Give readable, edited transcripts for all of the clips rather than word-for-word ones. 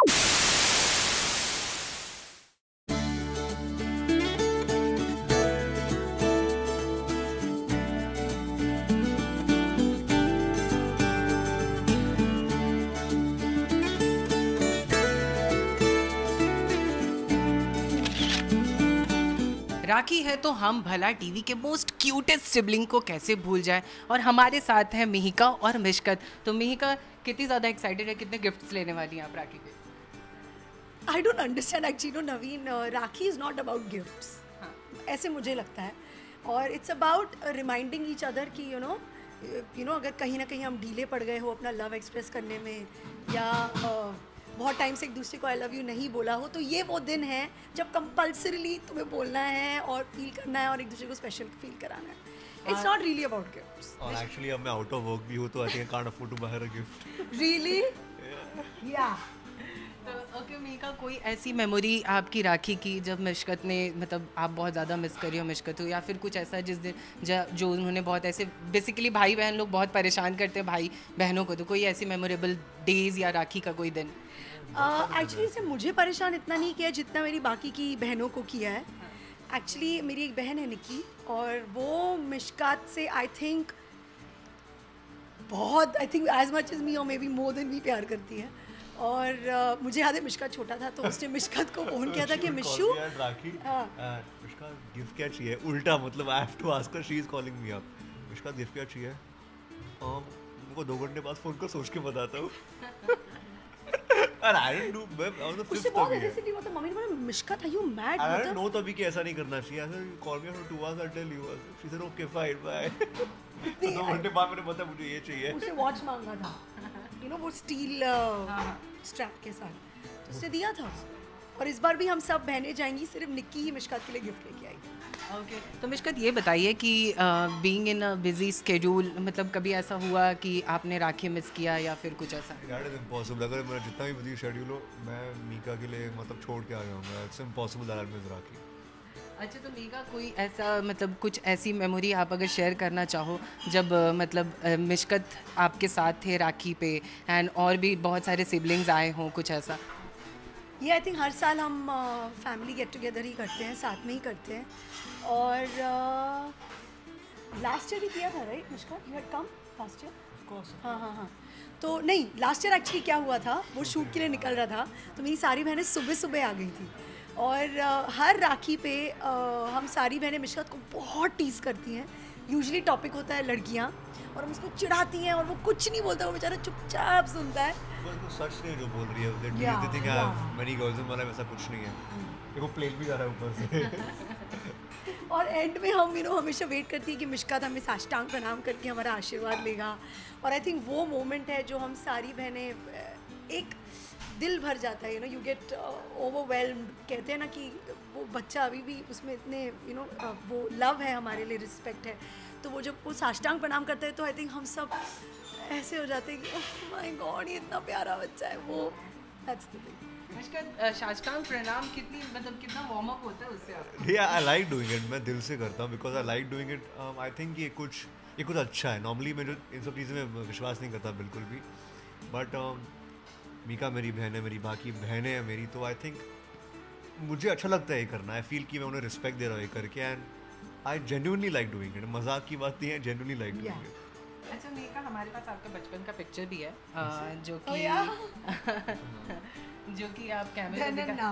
राखी है तो हम भला टीवी के मोस्ट क्यूटेस्ट सिबलिंग को कैसे भूल जाए। और हमारे साथ हैं मिहिका और मिशकत। तो मिहिका कितनी ज़्यादा एक्साइटेड है, कितने गिफ्ट्स लेने वाली हैं आप राखी पे? I don't understand actually Naveen, Rakhi is not about gifts, ऐसे मुझे लगता है। और it's about reminding each other कि यू नो अगर कहीं ना कहीं हम ढीले पड़ गए हो अपना लव एक्सप्रेस करने में, या बहुत टाइम से एक दूसरे को आई लव यू नहीं बोला हो, तो ये वो दिन है जब कंपल्सरीली तुम्हें बोलना है और फील करना है और एक दूसरे को स्पेशल फील कराना है। It's not really about gifts. और एक्चुअली अब मैं आउट ऑफ वर्क भी हूँ, तो I think I can't afford to buy a gift. Really? Yeah okay Mihika, कोई ऐसी मेमोरी आपकी राखी की जब मिशकत ने, मतलब आप बहुत ज़्यादा मिस करी हो मिशकत हो, या फिर कुछ ऐसा जिस दिन जो उन्होंने बहुत ऐसे, बेसिकली भाई बहन लोग बहुत परेशान करते हैं भाई बहनों को, तो कोई ऐसी मेमोरेबल डेज या राखी का कोई दिन? एक्चुअली इसने मुझे परेशान इतना नहीं किया जितना मेरी बाकी की बहनों को किया है। एक्चुअली मेरी एक बहन है निक्की, और वो मिशकात से I think as much as me और may be more than me प्यार करती है। और मुझे याद है मिशकात छोटा था तो उसने मिशकात को फोन किया था कि मिशू राखी मिशकात गिफ्ट क्या चाहिए, उल्टा मतलब I have to ask her, she is calling me up, Mishkat gift क्या चाहिए, मेरे को 2 घंटे बाद फोन कर सोच के बताता हूँ। And I didn't do, I was the fifth of it. मतलब मम्मी ने बोला Mishkat are you mad? I didn't know तभी कि ऐसा नहीं करना चाहिए। I said call me after 2 hours, I'll tell you. She said okay fine bye. 2 घंटे बाद मैंने बताया मुझे ये चाहिए। उसे वॉच मांगा था, वो स्टील स्ट्रैप के साथ, तो उसने दिया था। और इस बार भी हम सब बहनें जाएंगी, सिर्फ निक्की ही मिशकात के लिए गिफ्ट लेके आएगी। ओके तो मिशकत ये बताइए कि being in a busy schedule, मतलब कभी ऐसा हुआ कि आपने राखी मिस किया या फिर कुछ ऐसा? यार इट्स इम्पॉसिबल, अगर मेरा जितना भी बिजी शेड्यूल हो मैं मीका के लिए मतलब छोड़ के आ जाऊंगा। It's impossible that I miss Rakhi. अच्छा तो मीका, कोई ऐसा मतलब कुछ ऐसी मेमोरी आप अगर शेयर करना चाहो जब मतलब मिशकत आपके साथ थे राखी पे, एंड और भी बहुत सारे सिबलिंग्स आए हों, कुछ ऐसा? ये आई थिंक हर साल हम फैमिली गेट टुगेदर ही करते हैं, साथ में ही करते हैं। और लास्ट ईयर भी किया था right Mishkat? You had come last year? Of course. हाँ। तो नहीं, लास्ट ईयर एक्चुअली क्या हुआ था, वो शूट के लिए निकल रहा था, तो मेरी सारी बहनें सुबह सुबह आ गई थी। और हर राखी पे हम सारी बहनें मिशकात को बहुत टीज़ करती हैं। यूजुअली टॉपिक होता है लड़कियाँ, और हम उसको चिढ़ाती हैं और वो कुछ नहीं बोलता, वो बेचारा चुपचाप सुनता है। वो सच नहीं जो बोल रही है, they think I have many girls in my life, ऐसा कुछ नहीं है। देखो प्लेन भी जा रहा है ऊपर से। और एंड में हम हमेशा वेट करती है कि मिशकात हमें साष्टांग प्रणाम करके हमारा आशीर्वाद लेगा। और आई थिंक वो मोमेंट है जो हम सारी बहनें, एक दिल भर जाता है, यू गेट ओवरवेल्म्ड। कहते हैं ना कि वो बच्चा अभी भी उसमें इतने वो लव है हमारे लिए, रिस्पेक्ट है, तो वो जब वो साष्टांग प्रणाम करता है तो आई थिंक हम सब ऐसे हो जाते हैं कि ओह माय गॉड ये इतना प्यारा बच्चा है। वो दैट्स द थिंग। मिशकत, साष्टांग प्रणाम कितना वार्म अप होता है उससे आप? या आई लाइक डूइंग इट, मैं दिल से करता हूँ because I like doing it. I think ये कुछ अच्छा है। नॉर्मली मैं जो इन सब चीज़ें में विश्वास नहीं करता बिल्कुल भी, बट मीका मेरी बहन है, मेरी बाकी बहनें हैं मेरी, तो आई थिंक मुझे अच्छा लगता है ये करना। आई फील कि मैं उन्हें रिस्पेक्ट दे रहा हूँ ये करके, and I genuinely like doing it. मजाक की बात नहीं है, जेन्युइनली लाइक डूइंग इट। अच्छा मीका, हमारे पास आपका बचपन का पिक्चर भी है जो कि आप कैमरे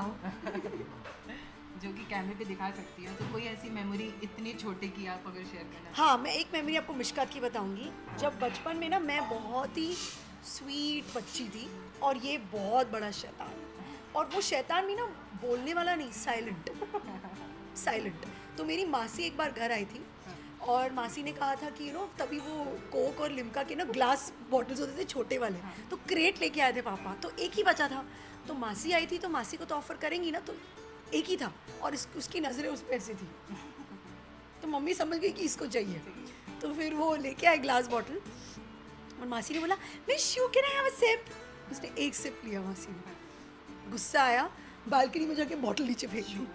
पे दिखा सकती हो, तो कोई ऐसी मेमोरी इतनी छोटे की आप अगर शेयर करना? हाँ, मैं एक मेमोरी आपको मिशकात की बताऊंगी। जब बचपन में ना मैं बहुत ही स्वीट बच्ची थी और ये बहुत बड़ा शैतान, और वो शैतान भी ना बोलने वाला नहीं, साइलेंट। तो मेरी मासी एक बार घर आई थी और मासी ने कहा था कि तभी वो कोक और लिम्का के ना ग्लास बॉटल्स होते थे छोटे वाले, तो क्रेट लेके आए थे पापा, तो एक ही बचा था। तो मासी आई थी, तो मासी को तो ऑफर करेंगी ना, तो एक ही था और उसकी नज़रें उस पर ऐसी थी, तो मम्मी समझ गई कि इसको चाहिए। तो फिर वो लेके आए ग्लास बॉटल और मासी ने बोला miss you can I have a sip. उसने एक सिप लिया, मासी ने गुस्सा आया, बालकनी में जाके बॉटल नीचे फेंक दी।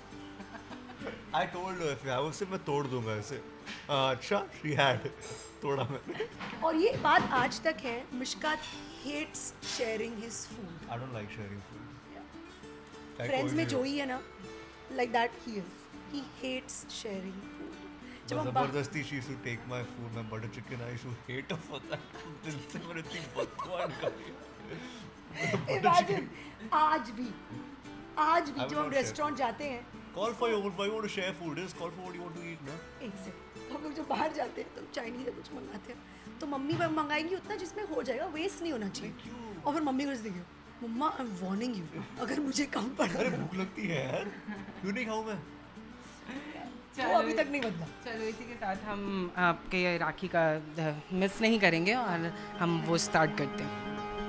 I told her if I was मैं तोड़ दूंगा इसे। अच्छा, she had तोड़ा मैंने। और ये बात आज तक है, Mishkat hates sharing his food। I don't like sharing food. चाहे फ्रेंड्स कोई में भी जो हो। ही है ना, like that he is, he hates sharing food. जब हम जबरदस्ती she used to take my food, my butter chicken. I used to hate her for that. दिल से मैंने इतनी बददुआ निकाली. इमेजिन, आज भी I जब will हम not share रेस्टोरेंट जाते हैं, Call for your food. Why you want to share food? Just call for what you want to eat, na? एक से हम लोग जब बाहर जाते हैं तो चाइनीज या कुछ मंगाते हैं, तो मम्मी मंगाएंगी उतना जिसमें हो जाएगा, वेस्ट नहीं होना चाहिए. क्यों? और फिर मम्मी को देखिए, mumma I am warning you, अगर मुझे कम पड़ा अरे भूख लगती है यार. क्यों नहीं खाऊं मैं? तो अभी तक नहीं बदला. चलो इसी के साथ हम आपके राखी का मिस नहीं करेंगे और हम वो स्टार्ट करते हैं.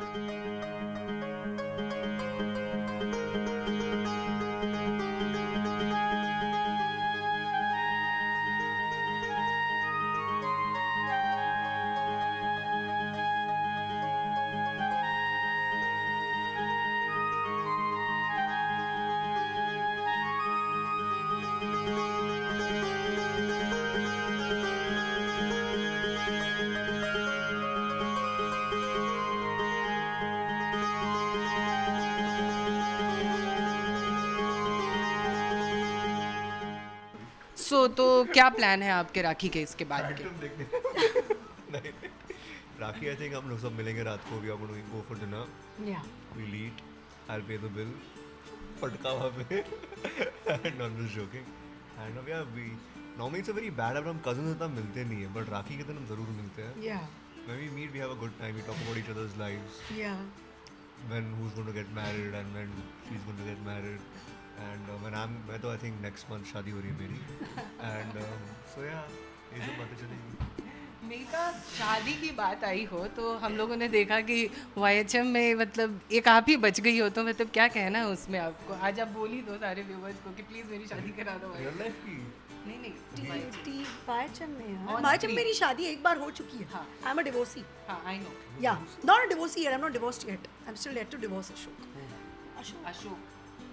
तो क्या प्लान है आपके राखी के इसके बाद के? तुम देखने नहीं राखी आई थिंक हम लोग सब मिलेंगे रात को. We are going to go for dinner. Yeah We'll eat. I'll pay the bill. पटका वहाँ पे. And I'm just joking. And yeah, we normally it's a very bad habit. हम cousins इतना मिलते नहीं है, but राखी के दिन हम जरूर मिलते हैं. या When we meet, we have a good time. We talk about each other's lives. या When who's going to get married and when she's going to get married. And मैं तो I think next month शादी हो रही है मेरी. And so yeah, ये सब बातें चलेंगी. मेरा शादी की बात आई हो तो हम लोगों ने देखा कि YHM में मतलब एक आप ही बच गई हो, तो मतलब क्या कहना है उसमें आपको? आज आप बोल ही दो सारे व्यूवर्स को कि प्लीज़ मेरी शादी करा दो. Real life की. नहीं वायचम में On वायचम screen. मेरी शादी एक बार हो चुकी है. हाँ. I am a divorcee. हाँ I know. Yeah not a divorcee yet, I'm not divorced yet. I'm still yet to divorce Ashok. Ashok.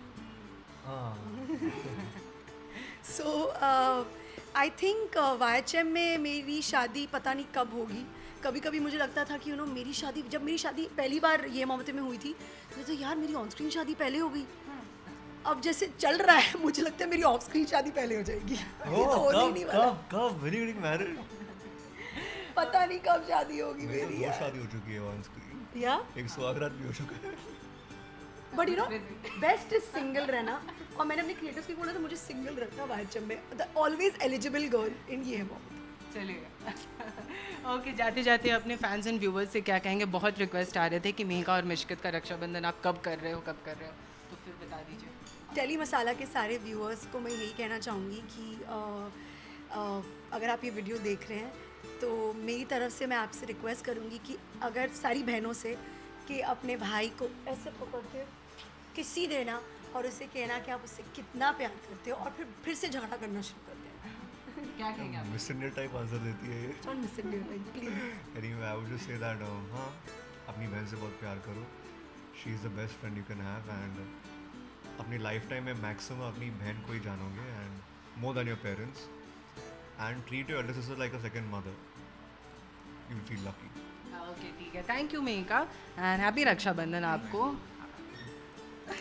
हाँ. So आई थिंक YHM में मेरी शादी पता नहीं कब होगी. कभी कभी मुझे लगता था कि मेरी शादी, जब मेरी शादी पहली बार ये मोहम्मद में हुई थी तो यार मेरी ऑन स्क्रीन शादी पहले हो गई. अब जैसे चल रहा है मुझे लगता है मेरी ऑफ स्क्रीन शादी पहले हो जाएगी. ये तो होने ही नहीं वाला. कब when are you getting married? पता नहीं कब शादी होगी मेरी मेरी तो दो यार. शादी हो चुकी है ऑन स्क्रीन. या एक सुहागरात भी हो चुका है. बट बेस्ट इज सिंगल रहना. और मैंने अपने क्रिएटर्स को बोला था मुझे सिंगल रखना YHM में. The always eligible girl in ये है मोहम्मद. चलेगा. ओके जाते जाते अपने फैंस एंड व्यूवर्स से क्या कहेंगे? बहुत रिक्वेस्ट आ रहे थे कि मेघा और मिशकत का रक्षाबंधन आप कब कर रहे हो, तो फिर बता दीजिए. टेली मसाला के सारे व्यूअर्स को मैं यही कहना चाहूँगी कि अगर आप ये वीडियो देख रहे हैं तो मेरी तरफ से मैं आपसे रिक्वेस्ट करूँगी कि अगर सारी बहनों से कि अपने भाई को ऐसे पकड़ के किसी देना और उसे कहना कि आप उससे कितना प्यार करते हो, और फिर से झगड़ा करना शुरू कर देना. क्या कहेंगे आप? मिस इंडिया टाइप आंसर देती है ये. Don't miss it please. Anyway, I would just say that हाँ अपनी बहन से बहुत प्यार करो. She is the best friend you can have and अपनी लाइफ टाइम में मैक्सिमम अपनी बहन को ही जानोगे and more than your parents, and treat your elder sister like a second mother. You will feel lucky. Okay ठीक है. Thank you Megha and happy Rakshabandhan आपको.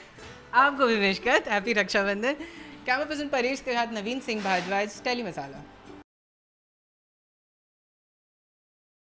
आपको भी Mishkat happy Rakshabandhan. Camera person Paresh के साथ नवीन सिंह भारद्वाज, टेली मसाला.